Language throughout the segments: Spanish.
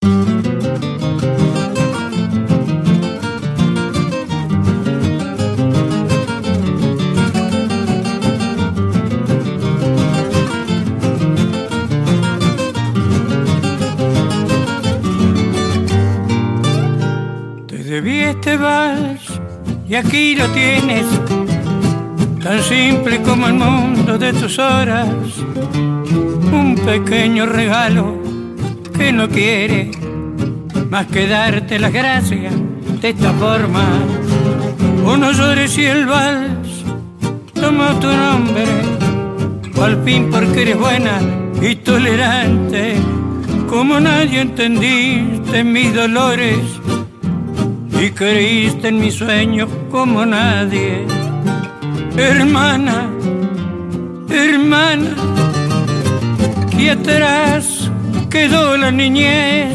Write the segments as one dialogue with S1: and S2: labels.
S1: Debí este vals y aquí lo tienes, tan simple como el mundo de tus horas. Un pequeño regalo que no quiere más que darte las gracias de esta forma. O no llores si el vals toma tu nombre, o al fin porque eres buena y tolerante. Como nadie entendiste mis dolores y creíste en mis sueños como nadie. Hermana, hermana, que atrás quedó la niñez,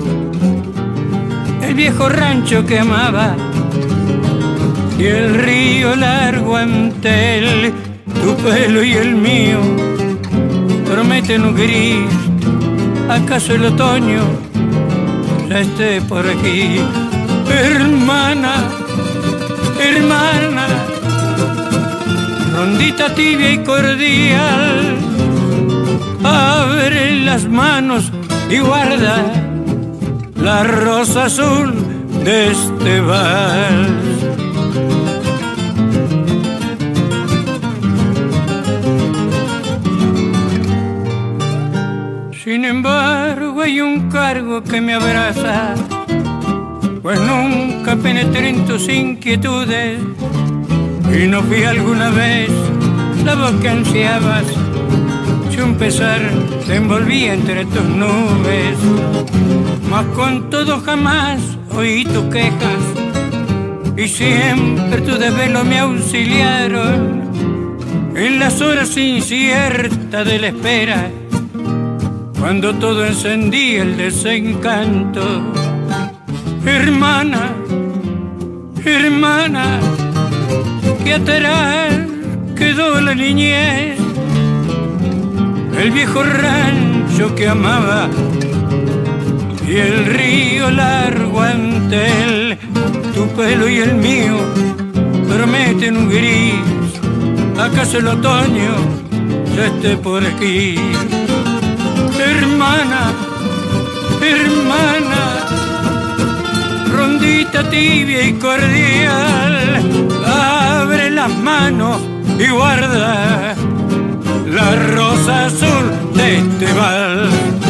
S1: el viejo rancho que amaba y el río largo ante él. Tu pelo y el mío prometen un gris. ¿Acaso el otoño ya esté por aquí? Hermana, hermana, rondita tibia y cordial, abre las manos y guarda la rosa azul de este vals. Sin embargo hay un cargo que me abraza, pues nunca penetré en tus inquietudes y no fui alguna vez la voz que ansiabas. Si un pesar te envolvía entre tus nubes, mas con todo jamás oí tus quejas y siempre tus desvelos me auxiliaron en las horas inciertas de la espera, cuando todo encendía el desencanto. Hermana, hermana, que atrás quedó la niñez, el viejo rancho que amaba y el río largo ante él. Tu pelo y el mío prometen un gris. ¿Acaso el otoño ya esté por aquí? Hermana, hermana, rondita tibia y cordial, abre las manos y guarda la rosa azul de este vals.